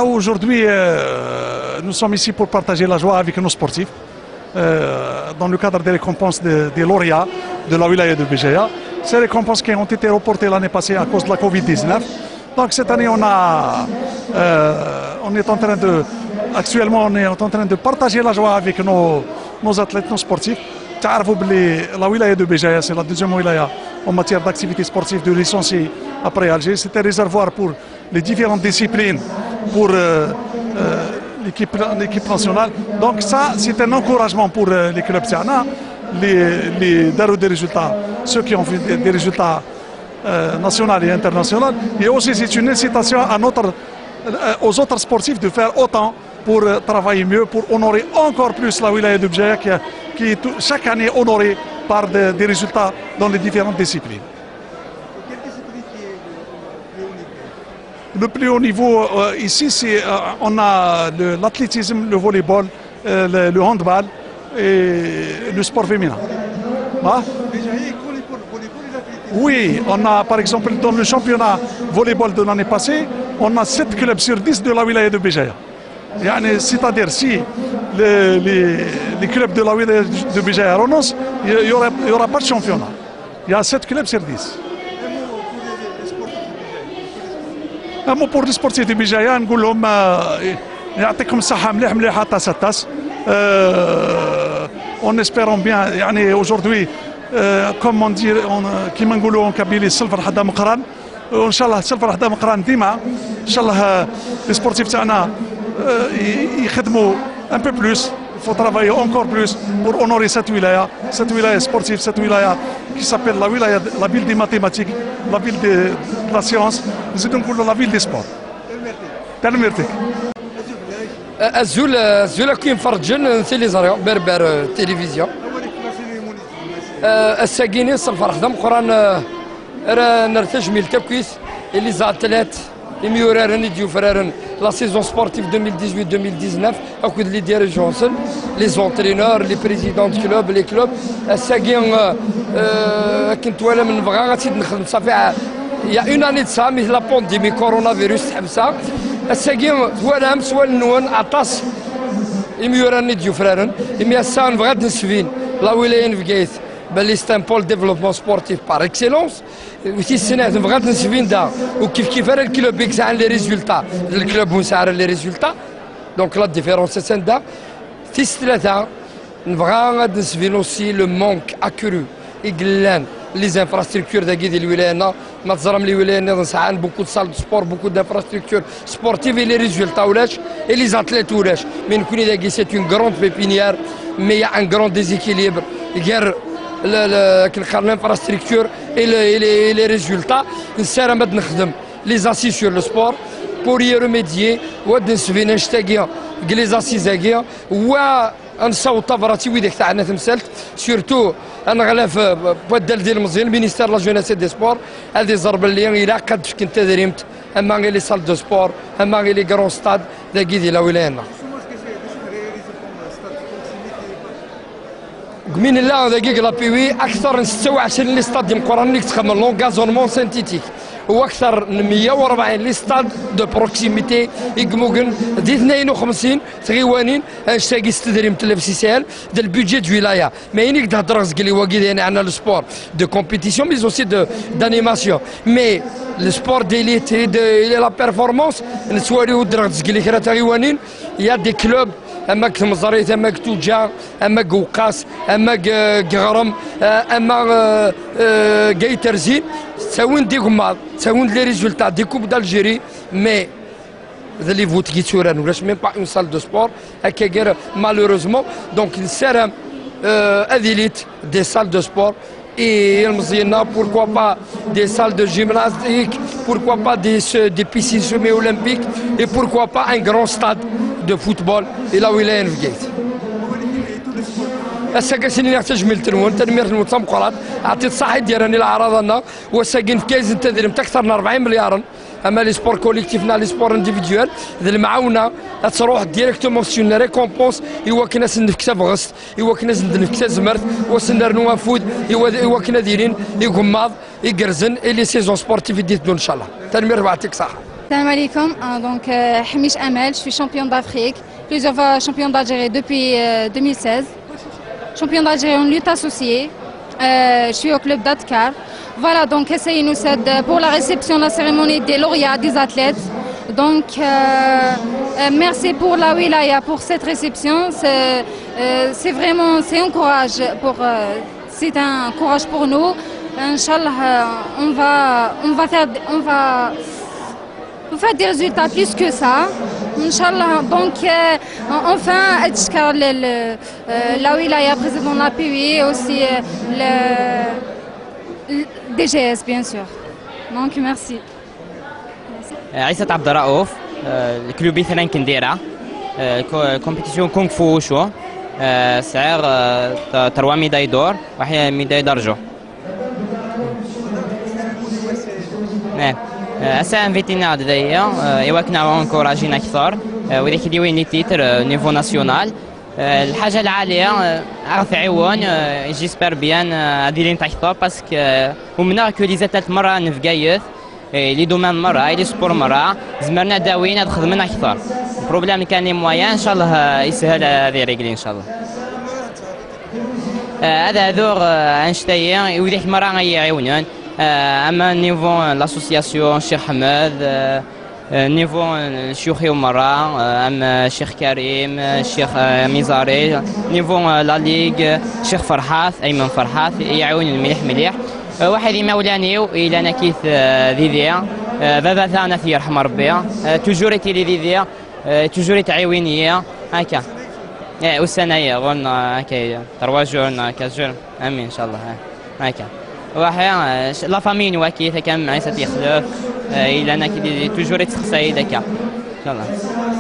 aujourd'hui, nous sommes ici pour partager la joie avec nos sportifs dans le cadre des récompenses des lauréats de la wilaya de Béjaïa. Ces récompenses qui ont été reportées l'année passée à cause de la Covid-19. Donc cette année, actuellement, on est en train de partager la joie avec nos athlètes, nos sportifs. La wilaya de Béjaïa, c'est la deuxième wilaya en matière d'activité sportive de licenciés après Alger. C'est un réservoir pour les différentes disciplines pour l'équipe nationale. Donc ça, c'est un encouragement pour les clubs Tiana, les darous des résultats, ceux qui ont fait des résultats nationaux et internationaux. Et aussi, c'est une incitation aux autres sportifs de faire autant pour travailler mieux, pour honorer encore plus la wilaya de Béjaïa qui est chaque année honorée par des résultats dans les différentes disciplines. Quelle discipline qui est le plus haut niveau ici, on a l'athlétisme, le volleyball, le handball et le sport féminin. Oui, on a par exemple dans le championnat volleyball de l'année passée, on a 7 clubs sur 10 de la wilaya de Béjaïa. C'est-à-dire si les clubs de la wilaya de Béjaïa renoncent, il n'y aura pas de championnat. Il y a 7 clubs sur 10. Un mot pour les sportifs de Béjaïa, نقول لهم يعطيكم الصحة مليحة تاس en espérant bien aujourd'hui comme on dit كيما نقولوا en Kabylie السلفر حدا مقران وان شاء الله السلفر حدا مقران ديما ان شاء الله les sportifs تاعنا يخدموا un peu plus. Il faut travailler encore plus pour honorer cette wilaya sportive, cette wilaya qui s'appelle la ville des mathématiques, la ville de la science, la ville des sports. Merci. الزول كاين فرجن تيليزاريو بربر تلفزيون الساكيني الصفر خدم قران نرتج ميل تكويس اللي زعتلات الميورارن يديو فرارن لا سيزون سبورتيف 2018-2019 اكود لي ديريجونسن لي زونترينور لي بريزيدون دو كلوب لي كلوب الساكين كنت ولا من بغا غتزيد نخدم صافي يا اون اني تسا مي لا بونديمي كورونا فيروس تحبسها الساكين ولا مسوال نون عطاس الميورارن يديو فرارن مي السان بغات نسفين لا ولايه نفكيت بالي سي ان بول ديفلوبمون سبورتيف بار اكسيلونس وتي السنه بغات نسفين دا وكيف راه الكلوب يكسع لي ريزولتا الكلوب مسعر لي ريزولتا دونك لا ديفيرونس سان دا تي ثلاثه نبغى غاد نسفين اوسي لو مونك اكرو يقلان لي زانفراستركتور داكي ديال الولايانا ما تزرم لي ولايانا نسعان بوكو دو سال دو سبور بوكو دانفراستركتور سبورتيف لي ريزولتا ولاش اي لي زاتليت ولاش مي نكوني داكي سي اون غروند بيبينيير مي يا ان غروند ديزيكيليبر غير كنخلي الانفراستركتور et les résultats نسير ماد نخدم لي زاسي سور لو سبور بور ي ريميديي ود نسفين نشتاقيا لي زاسي زاكيا و نصوت طفراتي ويديك تاعنا تمثلت سورتو انا غلاف بدل ديال المزيان مينيستير لا جونيس دي سبور هذه زرب اللي الى قد كنت دريمت اما غير لي سال دو سبور اما غير لي كرون ستاد داكي ديال ولايانا من الله دقيق لابيوي اكثر من 26 لي ستاد مقرن اللي تخمم لون غازونمون سانتيتيك واكثر من 140 لي ستاد دو بروكسيميتي يقموكن دي 52 تغيوانين اشتاقي استدريم تلفسي سهل ديال البيدجي دو ولايه ما ينيك تهضر رزق لي واكيد يعني عندنا لو سبور دو كومبيتيسيون مي اوسي دانيماسيون مي لو سبور ديليت دي لا بيرفورمانس نسواري ودر رزق لي كرا تغيوانين يا دي كلوب اما كتمزريت اما كتوجا اما قوقاس اما قغرم اما قايترزين تساوين دي قماض تساوين لي ريزولتا دي كوب دالجيري مي اللي فوت كي توران ولاش ميم با اون سال دو سبور هكا غير مالوروزمون دونك نسرم اديليت دي سال دو سبور et المزينة pourquoi pas des salles de gymnastique, pourquoi pas des piscines semi-olympiques et pourquoi pas un grand stade de football et la wilaya نفقيت. الساكن يحتاج من التنوين تنمية المتمقرات عطيت صحي ديالنا الأعراض لنا والساكن في كايز تدريم أكثر من 40 مليار اما لي سبور كوليكتيفنا لي سبور انديفيديوال المعاونه تروح ديريكتومون سي اون ريكومبونس ايوا كنا نفكتا بغست ايوا كنا نفكتا زمرت وسندرنوا فود ايوا كنا دايرين يقماض يقرزن لي سيزون سبورتيف ديتو ان شاء الله تنمير بعطيك صحه. Salam alaikum, donc Hamish Amel, je suis championne d'Afrique, plusieurs fois championne d'Algérie depuis 2016. Championne d'Algérie en lutte associée, je suis au club d'Adkar. Voilà, donc essayez nous pour la réception de la cérémonie des lauréats des athlètes. Donc merci pour la wilaya pour cette réception. C'est vraiment un courage c'est un courage pour nous. Inch'Allah, on va faire des résultats plus que ça. Inch'Allah, donc enfin, la wilaya président de la PUI et aussi le DGS bien sûr. Donc merci. عيسى عبد الرؤوف الكلوبي ثنين كنديرة كومبيتيسيون كونغ فو شو سعر 3 ميداي دور واحد ميداي درجو. أسا انفيتينا دايا إوا كنا انكوراجينا أكثر وذاك اللي وين لي تيتر نيفو ناسيونال الحاجة العالية أعرف عيون جيسبر بيان أديرين أكثر باسكو ومنا كو لي زاتات مرة نفقايث لي دومان مرة لي سبور مرة زمرنا داويين هاد خدمنا أكثر البروبليم اللي كان لي مويان إن شاء الله يسهل هذه ريقلي إن شاء الله. هذا ذوق أنشتاي وذاك مرة غيعاونون أما نيفو لاسوسياسيون الشيخ حماد نيفو الشيوخي مرة أما الشيخ كريم الشيخ ميزاري نيفو لا ليغ الشيخ فرحات أيمن فرحات يعاونون مليح واحد مولاني إلى أنا كيث ذيذيا بابا ثانا في يرحم ربي توجوريتي لي ذيذيا توجوري تعاونية هكا والسنة غن هكا 3 جون 4 جون امين ان شاء الله هكا واحد لا فامين واكيد كان معيسة يخلف الى انا كي توجور يتخصي داكا ان شاء الله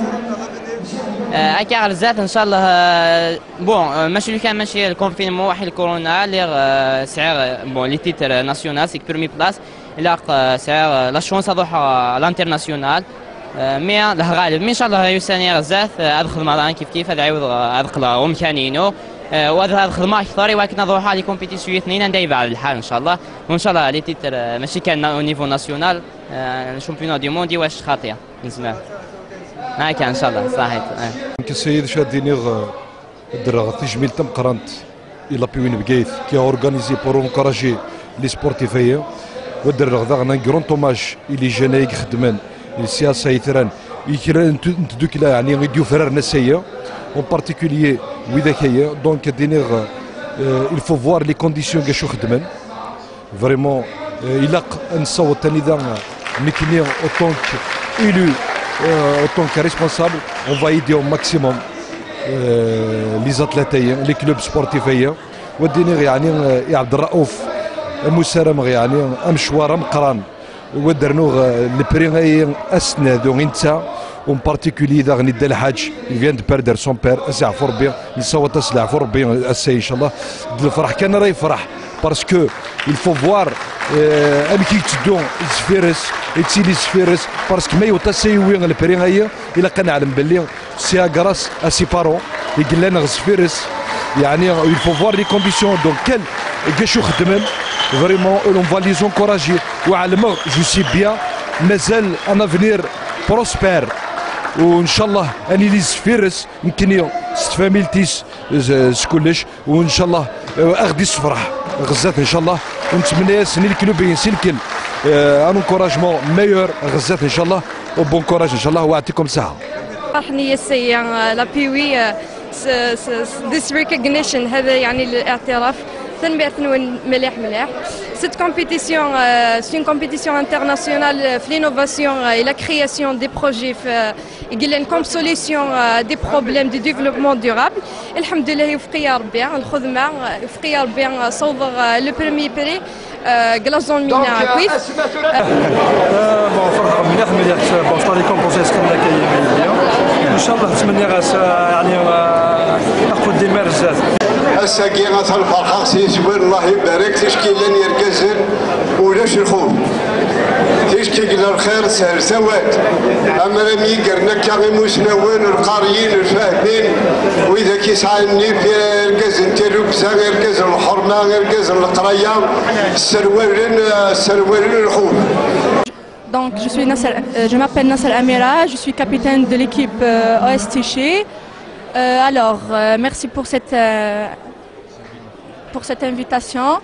هكا على الزات ان شاء الله بون ماشي كان ماشي الكونفينمون واحد الكورونا اللي سعر بون لي تيتر ناسيونال سيك بيرمي بلاص لا سعر لا شونس اروح لانترناسيونال مي الغالب ان شاء الله يساني غزات ادخل مرة كيف هذا عيوض ادخل ومكانينو وهذا الخدمه اكثر ولكن نروح على كومبيتيسيون اثنين ندايب على الحال ان شاء الله وان شاء الله لي تيتر ماشي كان او نيفو ناسيونال الشامبيون دي موندي واش خاطيه نسمع هكا ان شاء الله صحيح كسيد شادينيغ درغ تجميل تم قرنت الى بيوين بقيث كي اورغانيزي بور انكوراجي لي سبورتيفيه ودرغ ذا كرون توماج الي جنايك خدمان السياسه يثران يكرا دوك يعني يديو فرار نسيه en particulier وذاكية دونك دينيغ il faut voir les conditions كاشو خدمان فريمون يلاق نصوت ثاني ذا ميكني اوتونك إلو اوتونك ريسبونسابل اون فا ايدي او ماكسيموم لي زاتلاتيين لي كلوب سبورتيفية ودينيغ يعني يا عبد الرؤوف مسارم يعني مشوار مقران ودرنوغ البري اسنا دو انت en particulier داغ ندى الحاج فيان دو بيردر سون بير اسعفو ربي نصوت اسعفو ربي اساي ان شاء الله الفرح كان راه يفرح باسكو il faut voir ان كي تدو زفيرس يتسيلي زفيرس باسكو ما يوتاسيوي البري هي الا كنعلم باللي سي غراس اسي بارون يقول لنا زفيرس يعني il faut voir les conditions donc quel كاشو خدمن فريمون on va les encourager وعلمه جو سي بيان مازال ان افنير بروسبير وان شاء الله اني لي زفيرس يمكن ستفاميلتيس كلش وان شاء الله اغدي الصفرح غزات ان شاء الله ونتمنى سني الكلوبين سلكل ان انكوراجمون ميور غزات ان شاء الله وبون كوراج ان شاء الله ويعطيكم الصحه. فرحني السي لا بيوي this recognition هذا يعني الاعتراف تنبيع مليح. Cette compétition, c'est une compétition internationale في l'innovation et la création des projets comme solution des problèmes de développement durable. الحمد لله يوفقيا ربي الخدمة يوفقيا ربي صوب لو بريمي بري كلاصون مينا كويس. بون فرحة مليح بون شطا لي كومبوزيس كنا كاين ان شاء الله نتمنى يعني ناخذ دي مرزات. الساقي غاتا الفرحة سيسوي الله يبارك تشكي لن يركزن ولاش الخوف تشكي لنا الخير سهل سواد اما لم يقرنا كاغي مسنون القاريين الفاهمين واذا كيسعاني في الكازن تيروبسا غير كازن الحرمه غير كازن القرايه السروالين الخوف. Donc je m'appelle Nasser Amira, je suis capitaine de l'équipe OS Tiché. Merci pour cette invitation.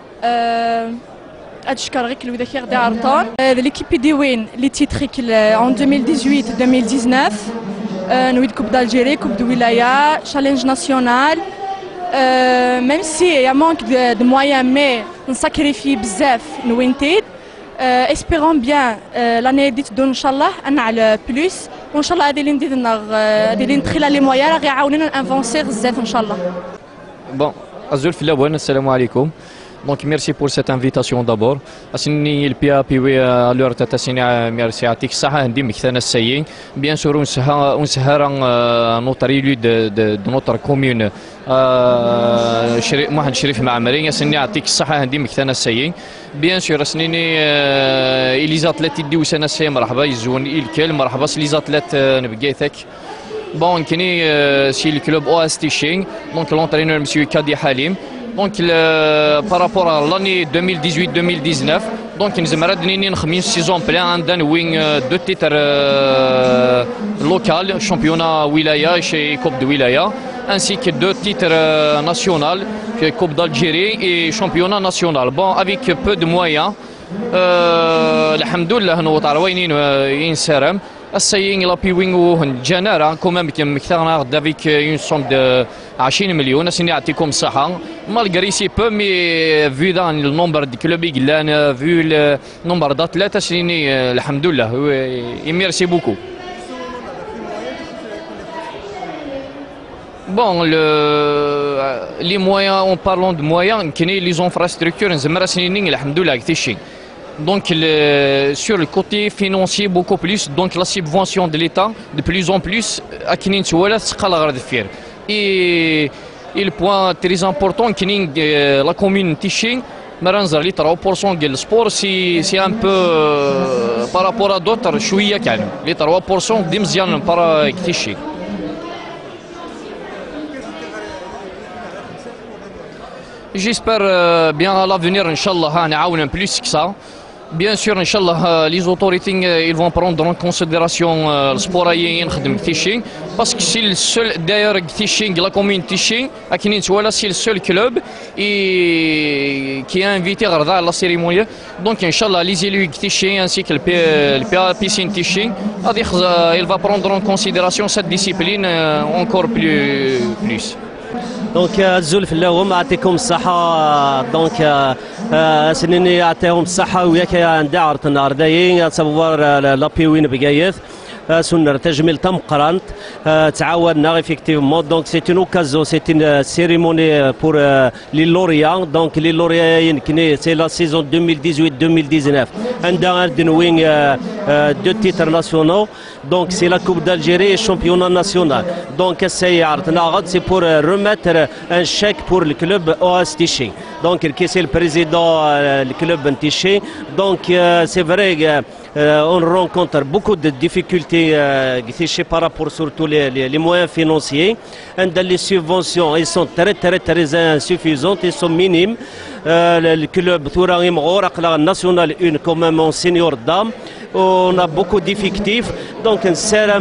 L'équipe Diwin, les titres en 2018-2019, nous Coupe d'Algérie, Coupe de Wilaya, Challenge national. Même s'il y a manque de moyens, mais on sacrifie bzaf nous espérons bien l'année dite d'Inch'Allah نعلى plus وإنشالله هذه اللي نديرنا اللي ندخلها لي مويا راه غيعاونونا نافونسي بزاف إن شاء الله. Bon, Azul Filawan, assalamu alaikum. Donc merci pour cette invitation d'abord. Asini il PAPW à l'heure tatasini merci à tik saha عندي مكثنا السيين. Bien sûr on sera notre élu de notre commune محمد شريف معمري asini à tik saha عندي مكثنا السيين. Bien sûr asini les athlètes يديو سنة السيين مرحبا يزون الكل مرحبا les athlètes نبقيتك. Bon, c'est le club OS Tiché, donc l'entraîneur M. Kadi Halim. Donc par rapport à l'année 2018-2019, donc nous avons une saison pleine d'un wing deux titres locaux, championnat Wilaya chez Coupe de Wilaya, ainsi que deux titres nationaux, Coupe d'Algérie et championnat national. Bon, avec peu de moyens, alhamdoulilah, nous avons une sérum. السيين لا بيوينغو جنارا كوما مكثرنا دافيك اون سوم دو 20 مليون اسني يعطيكم الصحه مالغري سي بو مي في دان النمبر دي كلوبي قلان في النمبر داتلات اسني الحمد لله ميرسي بوكو. Bon, les moyens, en parlant de moyens, les infrastructures, alhamdoulilah, donc sur le côté financier beaucoup plus, donc la subvention de l'État de plus en plus à Kinin Touala s'qala faire. Et le point très important la commune Tiché Maranzar les 3% du sport c'est un peu par rapport à d'autres chouïa quand les 3% d'imzian par Tiché. J'espère bien à l'avenir inchallah نعاون plus que ça. Bien sûr, Inch'Allah, les autorités ils vont prendre en considération le sport aérien de Tiché, parce que c'est le seul, d'ailleurs, Tiché, la commune Tiché, à Kinintouala, c'est le seul club qui a invité à la cérémonie. Donc, Inch'Allah, les élus Tiché ainsi que le PAPC Tiché, il va prendre en considération cette discipline encore plus. دونك الزول في اللوم يعطيكم الصحة دونك سنيني يعطيهم الصحة وياك ندعرت النهار دايين تصور لابيوين بقايث سنر تجميل تم قرنت تعاوننا effectivement donc c'est une occasion c'est une cérémonie pour les lauréats donc les lauréats c'est la saison 2018-2019 عندنا دنوين deux titres nationaux donc c'est la Coupe d'Algérie et championnat national donc c'est pour remettre un chèque pour le club OS Tiché donc qui c'est le président du club Tiché donc c'est vrai on rencontre beaucoup de difficultés par rapport surtout les moyens financiers. Les subventions elles sont très insuffisantes, elles sont minimes. Le club Touraim Ghoraq national une quand même en senior dame. On a beaucoup d'effectifs donc un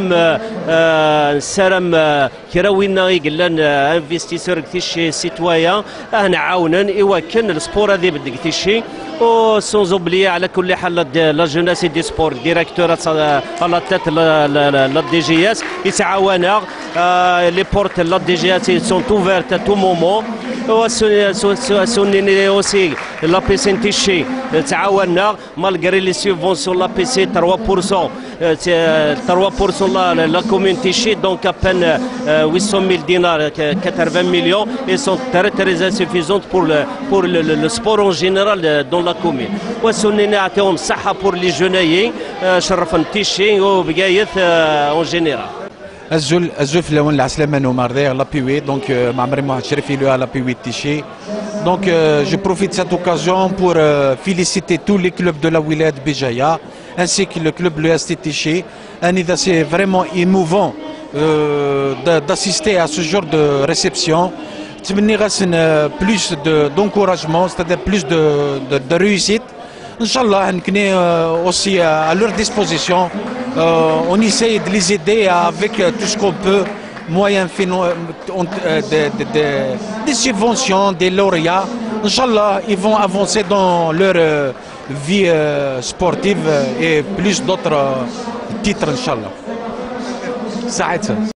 سرم كراوينا يقلن انفستيسور كتيشي سيتويان انا عاونا ايوا كان السبور هذه بدك تيشي و سونز اوبليي على كل حال لا جوناس دي سبور ديريكتور على تات لا دي جي اس يتعاونا لي بورت لا دي جي اس سون اوفيرت ا تو مومون وسونيني اوسي لا بي سي تيشي تعاونا مالغري لي سيفونسيون لا بي سي 3% la commune Tiché, donc à peine 800 000 dinars, 80 millions, et sont très insuffisantes pour le sport en général dans la commune. Pour les jeunes, شرفن Tiché ou Bgaïth en général. الزول في الاول العسلامه وماردير لابيوي دونك معمري محمد شريفي له لابيوي تيشي donc je profite de cette occasion pour féliciter tous les clubs de la wilaya de Béjaïa ainsi que le club de l'OS Tiché. C'est vraiment émouvant d'assister à ce genre de réception. Plus d'encouragement, c'est-à-dire plus de réussite Inch'Allah, aussi à leur disposition. On essaye de les aider avec tout ce qu'on peut, moyens des subventions, des lauréats. Inch'Allah, ils vont avancer dans leur vie sportive et plus d'autres titres, Inch'Allah.